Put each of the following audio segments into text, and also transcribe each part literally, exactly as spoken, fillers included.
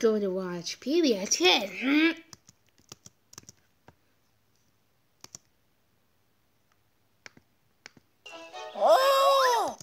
go to watch P B S Kids. Oh!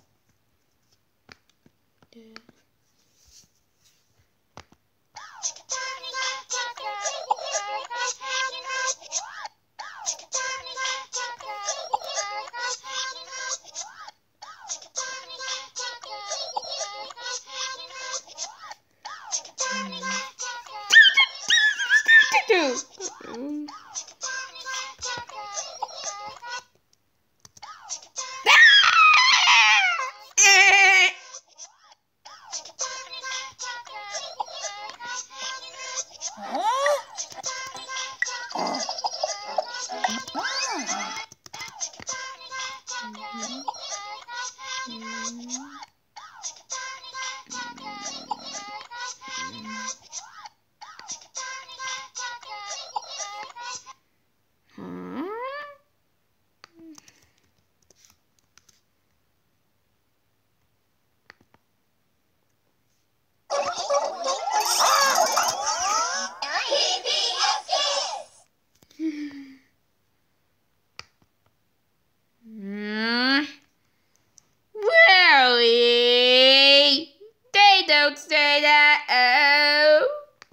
Really? They don't say that. Oh.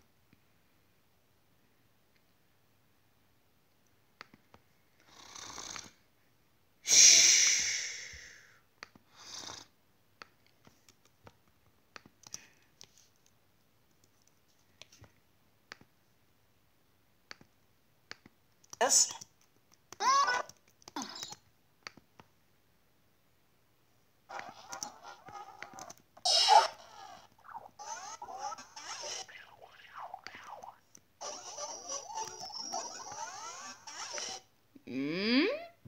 Yes. Hmm?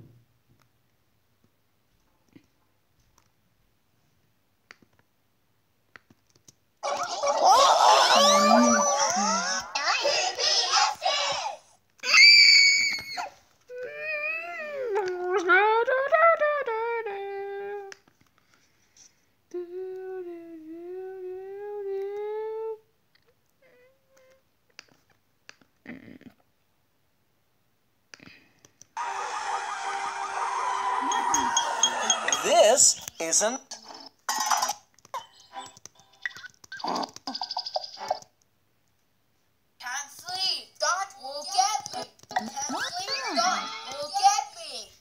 This isn't. Can't sleep. That will get me. Can't sleep. That will get me.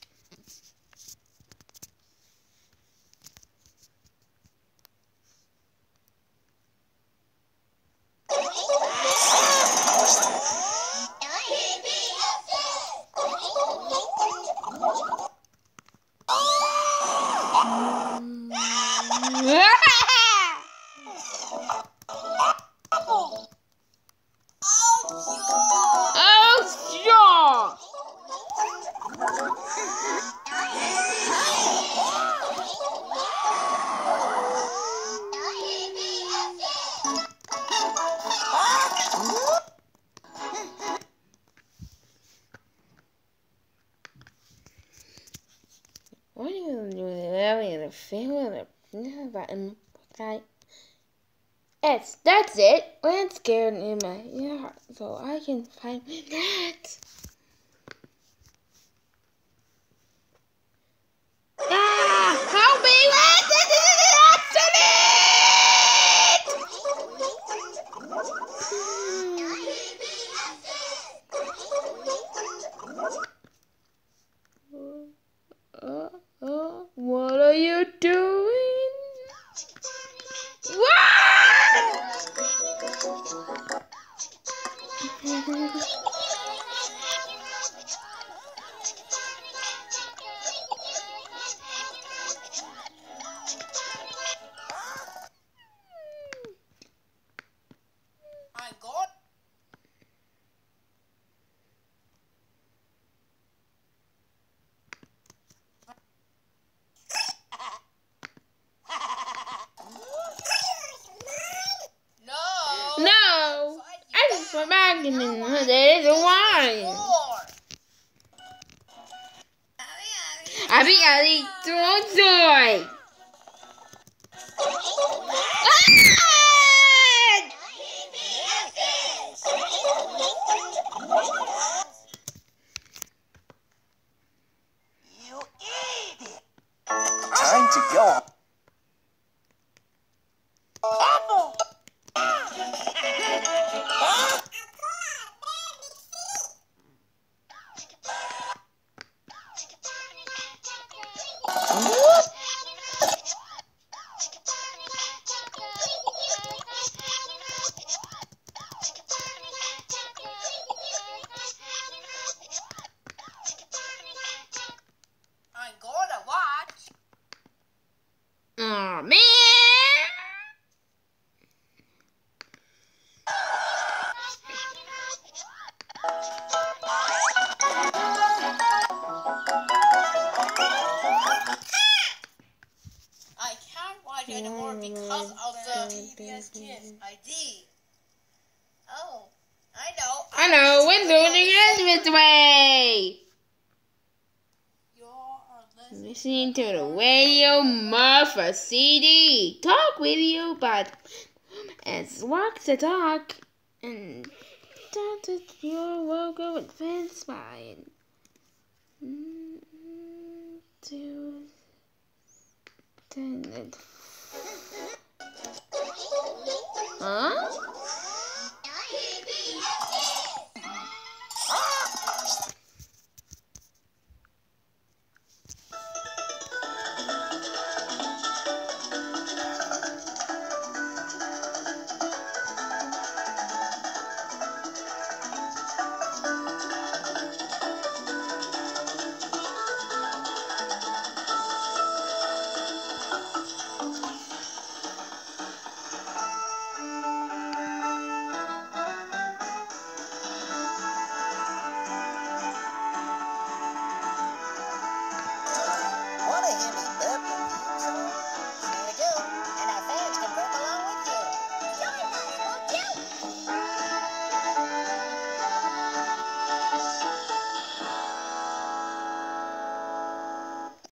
What are you going to do with the family button? Yes, that's it. I'm scared in my ear, so I can find that. Ah! Help me! This is an accident! Uh, uh, what are you doing? What? I got. No. No! I just put back in the there is a wine. Abby, Abby, don't joy. Ah! window in the entranceway. You're Listening to the radio Marfa C D. Talk radio, but it's walk the talk. And don't your logo advance by. Two, ten, huh?